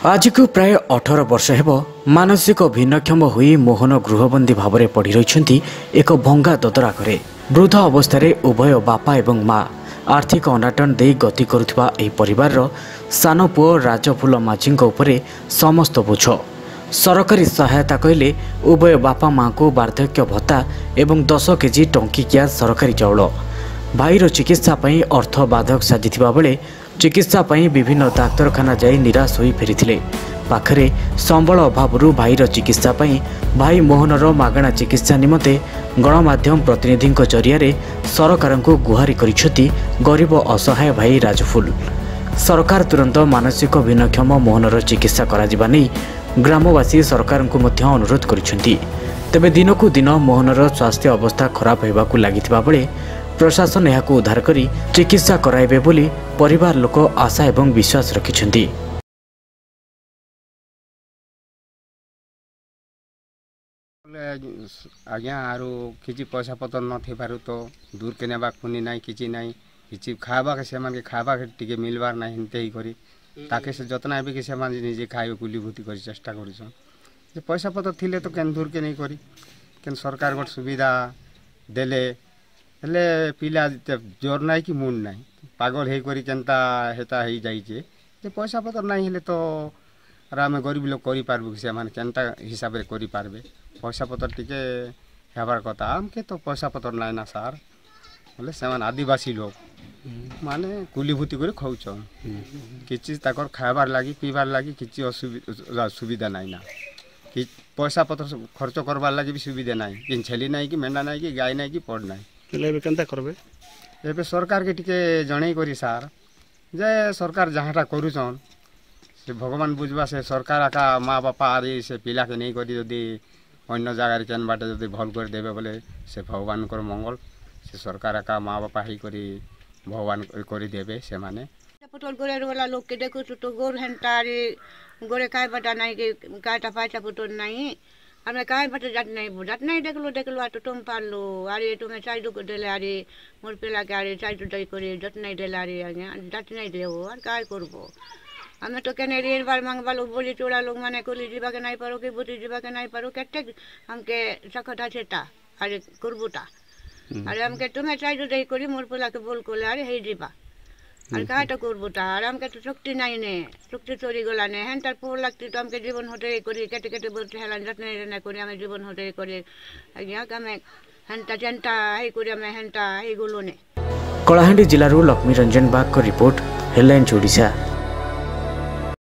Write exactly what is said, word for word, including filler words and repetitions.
आज को प्राय अठारह वर्ष हेब मानसिक भिन्नक्षम हुई मोहन गृहबंदी भाव में पड़ रही एक भंगा ददरा घरे वृद्ध अवस्था उभय बापा एवं माँ आर्थिक अनाटन दे गति करुवा एही परिवार सान पुओ राजफुल माझी उपरे समस्त बोझ सरकारी सहायता कहले उभय बापा माँ को वार्धक्य भत्ता एवं दस केजी टंकिकिया सरकारी चाउल भाईर चिकित्सा पई अर्थ बाधक साजिथिबा बेले चिकित्सा पई विभिन्न डाक्तरखाना जाई निराश होई फेरिथिले। पाखरे संबल अभावरू भाईर चिकित्सा पई भाई मोहनर मागणा चिकित्सा निमते गणमाध्यम प्रतिनिधि जरिया सरकार को गुहारी करिछथि गरीब असहाय भाई राजफुल। सरकार तुरंत मानसिक भिन्नक्षम मोहनर चिकित्सा कराजिबा नै ग्रामवासी सरकार को मध्य अनुरोध करिछथि। तेबे दिनकू दिन मोहनर स्वास्थ्य अवस्था खराब होबाकू लागिथिबा बेले प्रशासन यह उद्धार करी चिकित्सा कराइबे बोली परिवार लोक आशा एवं विश्वास रखिछन्ति। आज्ञा आरो किछि पैसा पतर न थे पारु तो दूर के नेबा खुनी नाही किछि नाही किछि खाबा के सेमान के खाबा के टिके मिलबार नाही हिनते ही करी ताके से जतना भी के सेमान निजे खाइबे कुलीभूति करी चेष्टा करिसन जे पैसा पतर थिले तो केन दूर के नहीं करी केन सरकार गट सुविधा देले हेले पिला जोर नाई कि मुंड नाई पागल हे करी केनता हेता हे जाइछे जे पैसा पतर नाही हेले तो आराम गरीब लोग करि पारबो से माने केनता हिसाब रे करि पारबे पैसा पतर टिके हेबार कथा हमके तो पैसा पतर नाई ना सार बोले सेमान आदिवासी लोग माने कुलीभूति करे खाउछन किछि ताकर खाबार लागि पीबार लागि किछि असुविधा सुविधा नाई ना कि पैसा पतर खर्च करबार लागि भी सुविधा नाई कि छेली नाई कि मेंढा नाई कि गाय नाई कि पड नाई लेबे केनता करबे एबे सरकार के टिके जणै करी सार जे सरकार जहाँटा करूछन से भगवान बुझबा से सरकार आका माँ बापा आरी से पिला के नहीं करी जदि अन्य जगह केन बाटे जदि भल कर देबे बोले से भगवान कर मंगल से सरकार आका माँ बापा ही करी भगवान करी देबे से माने पुटल गोरे वाला लोग के देखो तो गोर हंटारी गोरे काय बटा नहीं के काटा पाटा पुटल नहीं हमें काय बटे जात नहीं जात नहीं देखलो देखलो आ तो तुम पालो अरे तुम्हें चाइदो को देले अरे मोर पेला के अरे चाइदो दई करे जत नहीं देला अरे आगे जात नहीं देओ और काय करबो हमें तो केने रेन बार मांगबा लोग बोली चोड़ा लोग माने कोली जीवा के नहीं पारो के बुटी जीवा के नहीं पारो केटे हमके सखता छेता अरे करबोटा अरे हमके तुम्हें चाइदो दई करी मोर पेला के बोल कोले अरे हे जीवा अरे काय तो करबोटा अरे हमके तो शक्ति नहीं ने शक्ति चोरी गला ने हेन तार पोर लगती तो हमके जीवन होते करी केटे केटे बोलते हेलान जत नहीं रहना करी हमें जीवन होते करे आज्ञा का मैं हेनता जनता हे करी हमें हेनता हे गोलो ने। कलाहांडी जिल्लारू लक्ष्मी रंजन बाग को रिपोर्ट हेडलाइन्स ओडिशा।